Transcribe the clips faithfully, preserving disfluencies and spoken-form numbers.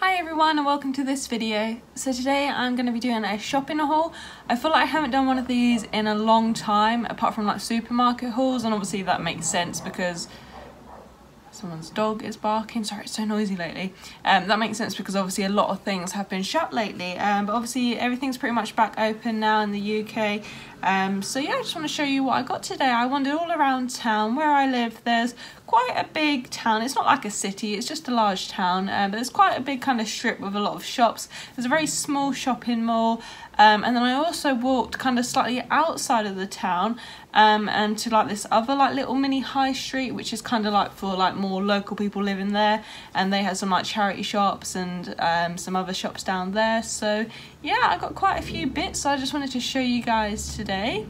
Hi everyone and welcome to this video. So today I'm going to be doing a shopping haul. I feel like I haven't done one of these in a long time apart from like supermarket hauls, and obviously that makes sense because someone's dog is barking. Sorry, it's so noisy lately. Um, that makes sense because obviously a lot of things have been shut lately, um, but obviously everything's pretty much back open now in the U K. Um, so yeah, I just want to show you what I got today. I wandered all around town. Where I live, there's quite a big town. It's not like a city, it's just a large town, um, but there's quite a big kind of strip with a lot of shops. There's a very small shopping mall, um, and then I also walked kind of slightly outside of the town um, and to like this other like little mini high street, which is kind of like for like more local people living there, and they had some like charity shops and um, some other shops down there. So yeah, I got quite a few bits, so I just wanted to show you guys today.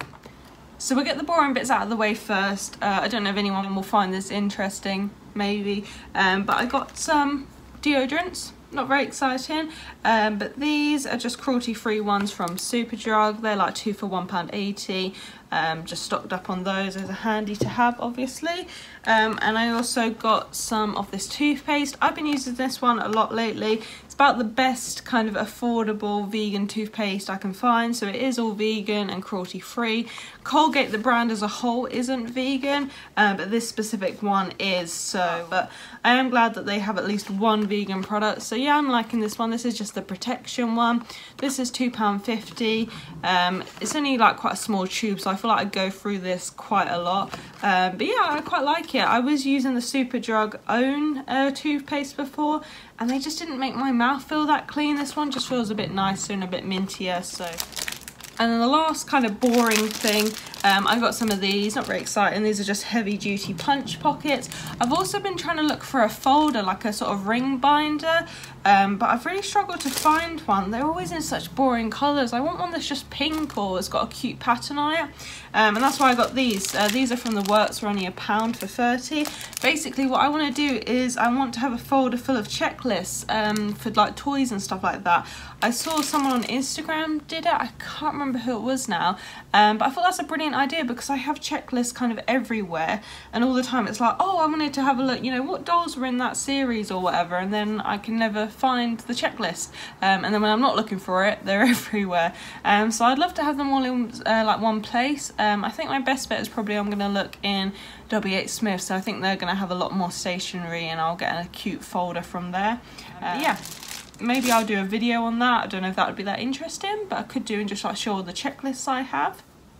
So we'll get the boring bits out of the way first. Uh, I don't know if anyone will find this interesting, maybe, um, but I got some deodorants. Not very exciting, um, but these are just cruelty-free ones from Superdrug. They're like two for one pound eighty. Um, just stocked up on those. Those are handy to have, obviously. Um, and I also got some of this toothpaste. I've been using this one a lot lately. It's about the best kind of affordable vegan toothpaste I can find. So it is all vegan and cruelty-free. Colgate, the brand as a whole, isn't vegan, uh, but this specific one is. So, but I am glad that they have at least one vegan product. So yeah, I'm liking this one. This is just the protection one. This is two pounds fifty. Um, it's only like quite a small tube, so I feel like I go through this quite a lot. Um, but yeah, I quite like it. I was using the Superdrug own uh, toothpaste before, and they just didn't make my mouth feel that clean. This one just feels a bit nicer and a bit mintier. So, and then the last kind of boring thing, um, I got some of these, not very exciting. These are just heavy duty punch pockets. I've also been trying to look for a folder, like a sort of ring binder, um, but I've really struggled to find one. They're always in such boring colours. I want one that's just pink or it's got a cute pattern on it. Um, and that's why I got these. Uh, these are from the Works, for only a pound for thirty. Basically what I want to do is I want to have a folder full of checklists um, for like toys and stuff like that. I saw someone on Instagram did it. I can't remember who it was now, um, but I thought that's a brilliant idea because I have checklists kind of everywhere, and all the time it's like, oh, I wanted to have a look, you know, what dolls were in that series or whatever, and then I can never find the checklist, um, and then when I'm not looking for it, they're everywhere. Um, so I'd love to have them all in uh, like one place. Um, I think my best bet is probably I'm going to look in W H Smith, so I think they're going to have a lot more stationery, and I'll get a cute folder from there. Uh, yeah. Maybe I'll do a video on that. I don't know if that would be that interesting, but I could do and just like show all the checklists I have.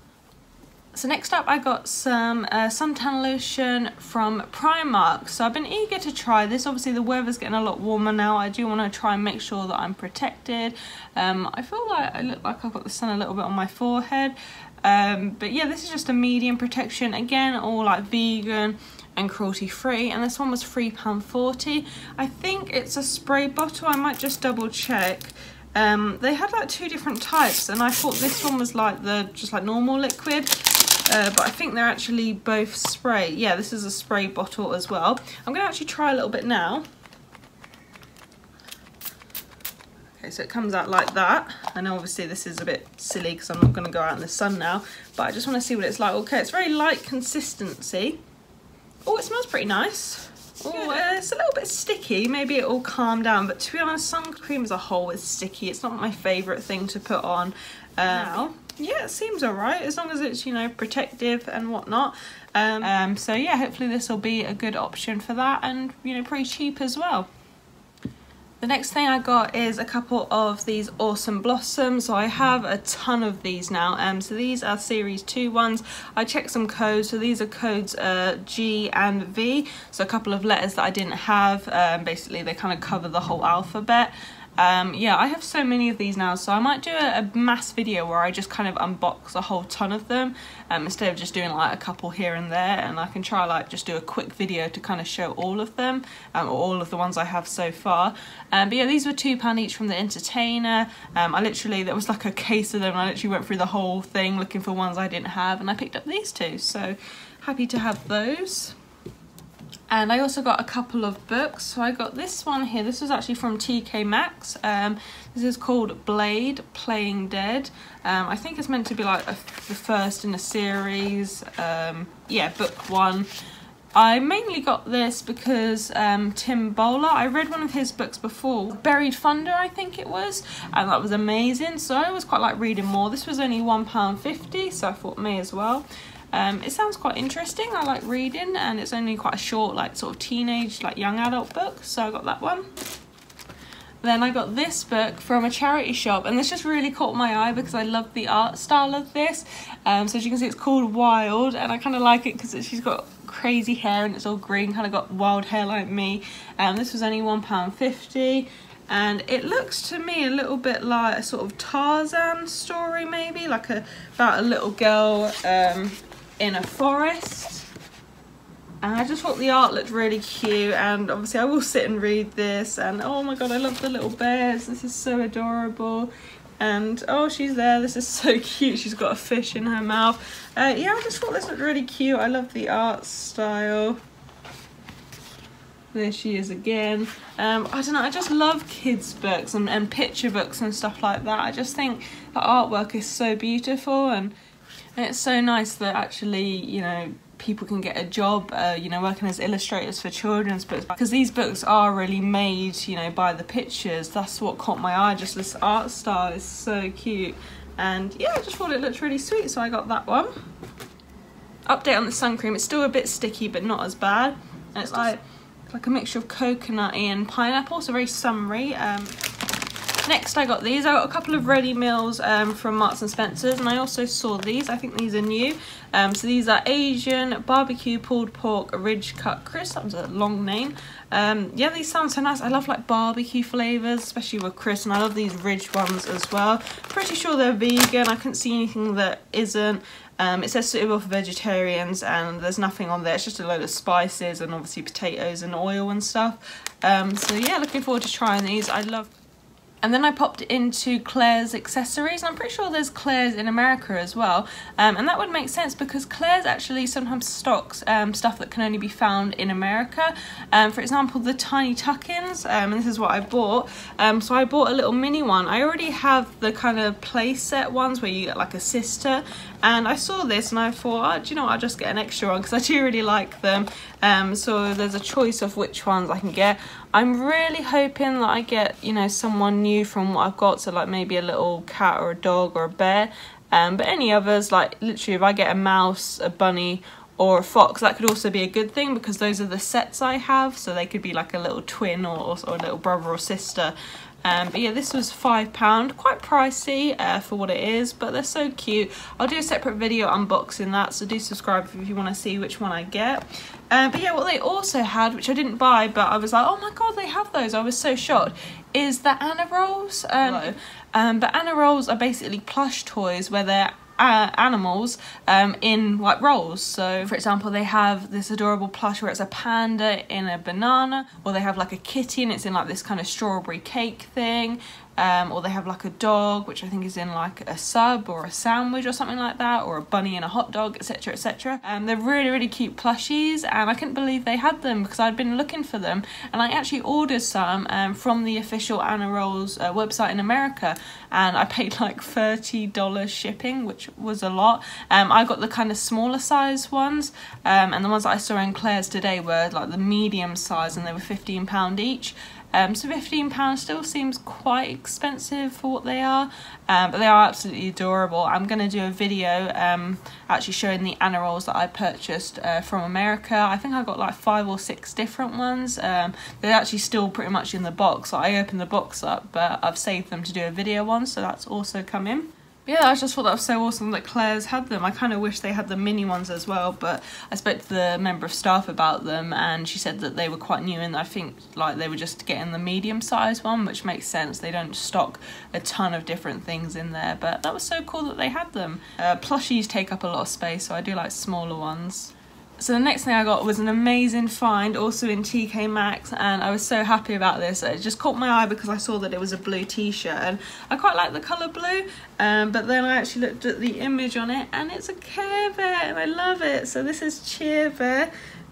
So next up I got some uh, suntan lotion from Primark. So I've been eager to try this. Obviously the weather's getting a lot warmer now. I do want to try and make sure that I'm protected. Um, I feel like I look like I've got the sun a little bit on my forehead. Um, but yeah, this is just a medium protection. Again, all like vegan and cruelty free, and this one was three pounds forty. I think it's a spray bottle. I might just double check. Um, they had like two different types, and I thought this one was like the just like normal liquid, uh, but I think they're actually both spray. Yeah, this is a spray bottle as well. I'm gonna actually try a little bit now. Okay, so it comes out like that. I know obviously this is a bit silly because I'm not gonna go out in the sun now, but I just want to see what it's like. Okay, it's very light consistency. Oh, it smells pretty nice. Oh, uh, it's a little bit sticky. Maybe it will calm down, but to be honest, sun cream as a whole is sticky. It's not my favourite thing to put on. Um, now, yeah, it seems alright as long as it's, you know, protective and whatnot. Um, um, so yeah, hopefully this will be a good option for that, and you know, pretty cheap as well. The next thing I got is a couple of these Awesome Blossoms. So I have a ton of these now. Um, so these are series two ones. I checked some codes. So these are codes uh, G and V. So a couple of letters that I didn't have. Um, basically, they kind of cover the whole alphabet. Um, yeah, I have so many of these now, so I might do a, a mass video where I just kind of unbox a whole ton of them, um, instead of just doing like a couple here and there, and I can try like just do a quick video to kind of show all of them, um, or all of the ones I have so far. Um, but yeah, these were two pounds each from the Entertainer. Um, I literally, there was like a case of them, and I literally went through the whole thing looking for ones I didn't have, and I picked up these two, so happy to have those. And I also got a couple of books. So I got this one here. This was actually from T K Maxx. Um, this is called Blade, Playing Dead. Um, I think it's meant to be like a, the first in a series. Um, yeah, book one. I mainly got this because um, Tim Bowler, I read one of his books before, Buried Thunder I think it was, and that was amazing, so I always quite like reading more. This was only one pound fifty, so I thought may as well. Um, it sounds quite interesting, I like reading, and it's only quite a short, like sort of teenage, like young adult book, so I got that one. Then I got this book from a charity shop, and this just really caught my eye because I love the art style of this. Um, so as you can see, it's called Wild, and I kind of like it because she's got crazy hair and it's all green, kind of got wild hair like me. Um, this was only one pound fifty, and it looks to me a little bit like a sort of Tarzan story, maybe like a about a little girl um, in a forest. And I just thought the art looked really cute, and obviously I will sit and read this, and oh my god, I love the little bears, this is so adorable. And oh, she's there, this is so cute, she's got a fish in her mouth. Uh, yeah, I just thought this looked really cute, I love the art style. There she is again. Um, I don't know, I just love kids books and, and picture books and stuff like that. I just think the artwork is so beautiful, and, and it's so nice that actually, you know, people can get a job, uh, you know, working as illustrators for children's books, because these books are really made, you know, by the pictures. That's what caught my eye, just this art style is so cute. And yeah, I just thought it looked really sweet, so I got that one. Update on the sun cream, it's still a bit sticky but not as bad, and it's like like a mixture of coconut and pineapple, so very summery. Um, Next I got these. I got a couple of ready meals um, from Marks and Spencer's, and I also saw these. I think these are new. Um, so these are Asian barbecue pulled pork ridge cut crisp. That was a long name. Um, yeah, these sound so nice. I love like barbecue flavours, especially with crisp, and I love these ridge ones as well. Pretty sure they're vegan. I couldn't see anything that isn't. Um, it says suitable for vegetarians, and there's nothing on there. It's just a load of spices and obviously potatoes and oil and stuff. Um, so yeah, looking forward to trying these. I love. And then I popped into Claire's accessories, and I'm pretty sure there's Claire's in America as well. Um, and that would make sense because Claire's actually sometimes stocks um, stuff that can only be found in America. Um, for example, the Tiny Tuck-ins, um, and this is what I bought. Um, so I bought a little mini one. I already have the kind of play set ones where you get like a sister. And I saw this and I thought, oh, do you know what, I'll just get an extra one because I do really like them. Um, so there's a choice of which ones I can get. I'm really hoping that I get, you know, someone new from what I've got. So like maybe a little cat or a dog or a bear. Um, but any others, like literally if I get a mouse, a bunny or a fox, that could also be a good thing because those are the sets I have. So they could be like a little twin or, or, or a little brother or sister. Um, but yeah, this was five pounds, quite pricey uh, for what it is, but they're so cute. I'll do a separate video unboxing that, so do subscribe if you want to see which one I get. Um, but yeah, what they also had, which I didn't buy, but I was like, oh my god, they have those. I was so shocked, is the Anna Rolls. Um, um, but Anna Rolls are basically plush toys where they're Uh, animals um, in like rolls. So for example, they have this adorable plush where it's a panda in a banana, or they have like a kitty and it's in like this kind of strawberry cake thing, um, or they have like a dog which I think is in like a sub or a sandwich or something like that, or a bunny in a hot dog, etc, etc. Um, they're really really cute plushies, and I couldn't believe they had them because I'd been looking for them, and I actually ordered some um, from the official Anna Rolls uh, website in America, and I paid like thirty dollars shipping, which was a lot. Um, I got the kind of smaller size ones, um, and the ones that I saw in Claire's today were like the medium size, and they were fifteen pounds each. Um, so fifteen pounds still seems quite expensive for what they are, um, but they are absolutely adorable. I'm going to do a video um, actually showing the Anna Rolls that I purchased uh, from America. I think I got like five or six different ones. Um, they're actually still pretty much in the box. So I opened the box up, but I've saved them to do a video on, so that's also coming. Yeah, I just thought that was so awesome that Claire's had them. I kind of wish they had the mini ones as well, but I spoke to the member of staff about them and she said that they were quite new, and I think like they were just getting the medium size one, which makes sense. They don't stock a ton of different things in there, but that was so cool that they had them. Uh, plushies take up a lot of space, so I do like smaller ones. So the next thing I got was an amazing find, also in T K Maxx, and I was so happy about this. It just caught my eye because I saw that it was a blue t-shirt, and I quite like the colour blue, um, but then I actually looked at the image on it and it's a Care Bear and I love it. So this is Cheer Bear.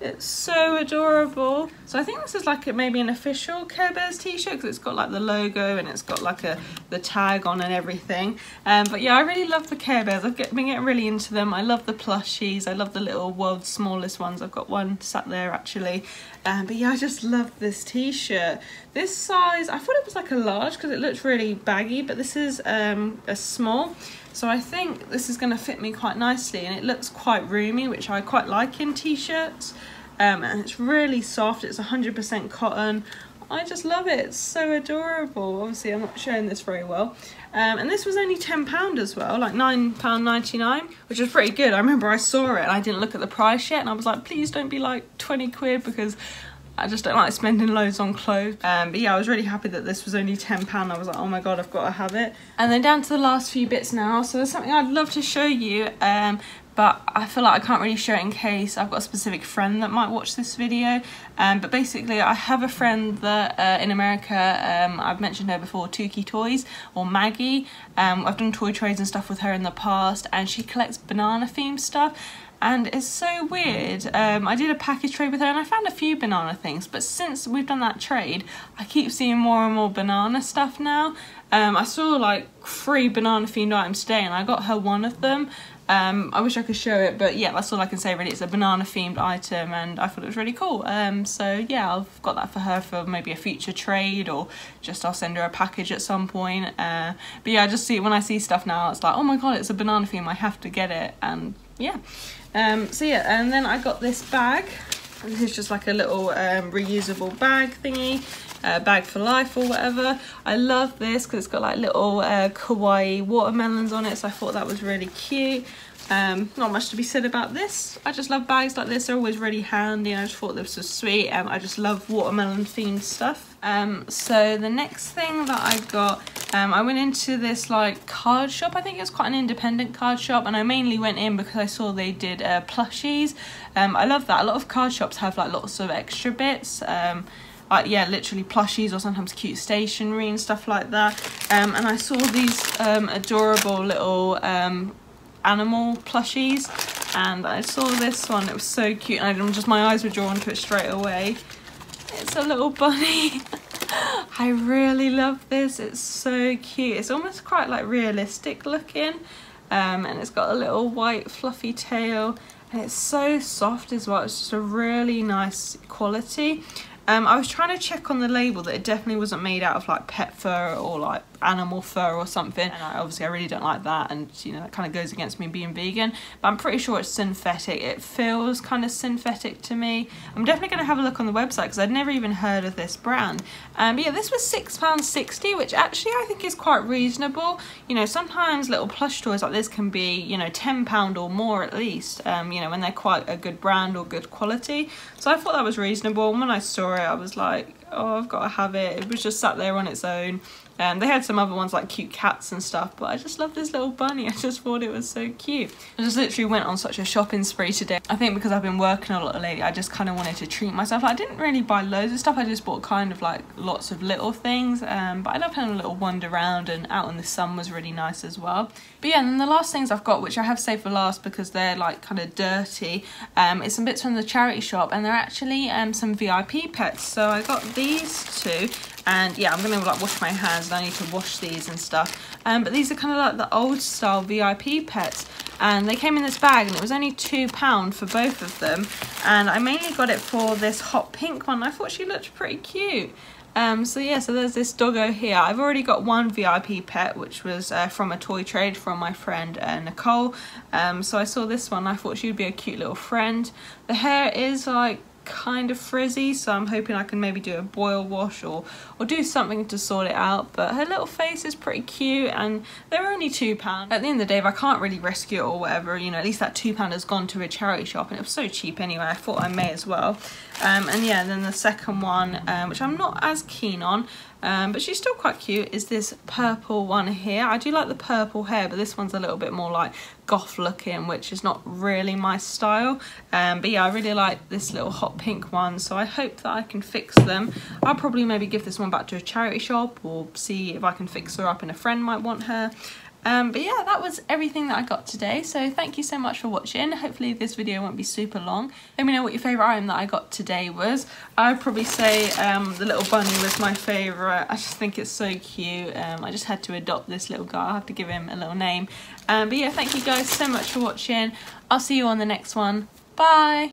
It's so adorable. So I think this is like a, maybe an official Care Bears t-shirt because it's got like the logo and it's got like a the tag on and everything. Um, but yeah, I really love the Care Bears. I've get, been getting really into them. I love the plushies. I love the little world's smallest ones. I've got one sat there actually. Um, but yeah, I just love this t-shirt. This size, I thought it was like a large because it looked really baggy, but this is um, a small. So I think this is going to fit me quite nicely, and it looks quite roomy, which I quite like in t-shirts. Um, and it's really soft. It's one hundred percent cotton. I just love it. It's so adorable. Obviously, I'm not showing this very well. Um, and this was only ten pounds as well, like nine pounds ninety-nine, which was pretty good. I remember I saw it and I didn't look at the price yet, and I was like, please don't be like twenty quid because I just don't like spending loads on clothes. Um, but yeah, I was really happy that this was only ten pounds. I was like, oh my god, I've got to have it. And then down to the last few bits now. So there's something I'd love to show you, um, but I feel like I can't really show it in case I've got a specific friend that might watch this video. Um, but basically, I have a friend that uh, in America, um, I've mentioned her before, Tuki Toys, or Maggie. Um, I've done toy trades and stuff with her in the past, and she collects banana themed stuff. And it's so weird. Um, I did a package trade with her and I found a few banana things, but since we've done that trade, I keep seeing more and more banana stuff now. Um, I saw like three banana themed items today and I got her one of them. Um, I wish I could show it, but yeah, that's all I can say really. It's a banana themed item and I thought it was really cool. Um, so yeah, I've got that for her for maybe a future trade, or just I'll send her a package at some point. Uh, but yeah, I just see when I see stuff now, it's like, oh my god, it's a banana theme, I have to get it. And yeah. Um, so yeah, and then I got this bag. This is just like a little um, reusable bag thingy, uh, bag for life or whatever. I love this because it's got like little uh, kawaii watermelons on it, so I thought that was really cute. Um, not much to be said about this. I just love bags like this. They're always really handy. I just thought this was sweet, and I just love watermelon themed stuff. Um, so the next thing that I got, um, I went into this like card shop. I think it was quite an independent card shop, and I mainly went in because I saw they did uh, plushies. Um, I love that. A lot of card shops have like lots of extra bits. Um, Like, yeah, literally plushies or sometimes cute stationery and stuff like that. Um, and I saw these um, adorable little um, animal plushies, and I saw this one. It was so cute, and I just my eyes were drawn to it straight away. It's a little bunny. I really love this. It's so cute. It's almost quite like realistic looking, um, and it's got a little white fluffy tail, and it's so soft as well. It's just a really nice quality. Um, I was trying to check on the label that it definitely wasn't made out of like pet fur or like animal fur or something, and I, obviously I really don't like that, and you know that kind of goes against me being vegan, but I'm pretty sure it's synthetic. It feels kind of synthetic to me. I'm definitely going to have a look on the website because I'd never even heard of this brand. Um, but yeah, this was six pounds sixty, which actually I think is quite reasonable. You know, sometimes little plush toys like this can be, you know, ten pounds or more at least, um, you know, when they're quite a good brand or good quality. So I thought that was reasonable, and when I saw it I was like, oh, I've got to have it. It was just sat there on its own. Um, they had some other ones like cute cats and stuff, but I just love this little bunny. I just thought it was so cute. I just literally went on such a shopping spree today. I think because I've been working a lot lately, I just kind of wanted to treat myself. I didn't really buy loads of stuff. I just bought kind of like lots of little things, um, but I love having a little wander around, and out in the sun was really nice as well. But yeah, and then the last things I've got, which I have saved for last because they're like kind of dirty, um, is some bits from the charity shop, and they're actually um, some V I P pets. So I got these two. And yeah, I'm gonna like wash my hands, and I need to wash these and stuff. Um, but these are kind of like the old style V I P pets, and they came in this bag, and it was only two pounds for both of them. And I mainly got it for this hot pink one. I thought she looked pretty cute. Um, so yeah, so there's this doggo here. I've already got one V I P pet, which was uh, from a toy trade from my friend uh, Nicole. Um, so I saw this one. I thought she would be a cute little friend. The hair is like kind of frizzy, so I'm hoping I can maybe do a boil wash or or do something to sort it out, but her little face is pretty cute, and they're only two pounds. At the end of the day, if I can't really rescue it or whatever, you know, at least that two pound has gone to a charity shop, and it was so cheap anyway, I thought I may as well. Um, and yeah, then the second one, um, which I'm not as keen on, Um, but she's still quite cute, is this purple one here. I do like the purple hair, but this one's a little bit more like goth looking, which is not really my style. Um, but yeah, I really like this little hot pink one, so I hope that I can fix them. I'll probably maybe give this one back to a charity shop or see if I can fix her up and a friend might want her. Um, but yeah, that was everything that I got today, so thank you so much for watching. Hopefully this video won't be super long. Let me know what your favourite item that I got today was. I would probably say um, the little bunny was my favourite. I just think it's so cute. Um, I just had to adopt this little guy. I have to give him a little name. Um, but yeah, thank you guys so much for watching. I'll see you on the next one. Bye!